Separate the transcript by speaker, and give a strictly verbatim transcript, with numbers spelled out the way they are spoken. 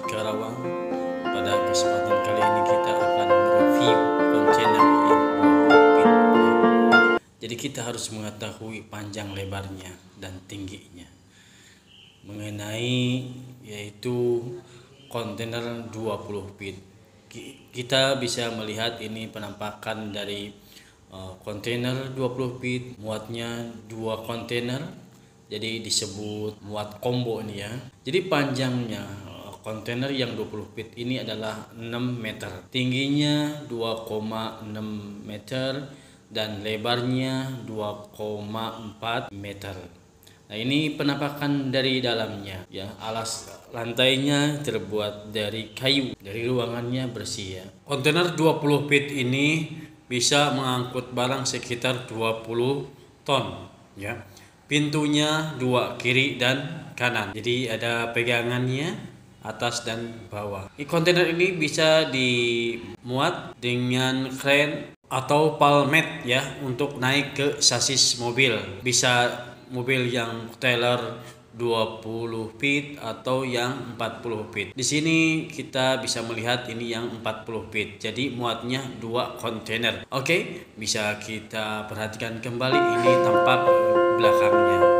Speaker 1: Karawang. Pada kesempatan kali ini kita akan mereview kontainer yang dua puluh feet. Jadi kita harus mengetahui panjang lebarnya dan tingginya. Mengenai yaitu kontainer dua puluh feet. Kita bisa melihat ini penampakan dari uh, kontainer dua puluh feet, muatnya dua kontainer. Jadi disebut muat combo ini ya. Jadi panjangnya kontainer yang dua puluh feet ini adalah enam meter, tingginya dua koma enam meter dan lebarnya dua koma empat meter. Nah, ini penampakan dari dalamnya ya. Alas lantainya terbuat dari kayu. Dari ruangannya bersih ya. Kontainer dua puluh feet ini bisa mengangkut barang sekitar dua puluh ton ya. Pintunya dua, kiri dan kanan. Jadi ada pegangannya atas dan bawah. Kontainer ini bisa dimuat dengan kren atau palmet ya untuk naik ke sasis mobil. Bisa mobil yang trailer dua puluh feet atau yang empat puluh feet. Di sini kita bisa melihat ini yang empat puluh feet. Jadi muatnya dua kontainer. Oke, bisa kita perhatikan kembali ini tampak belakangnya.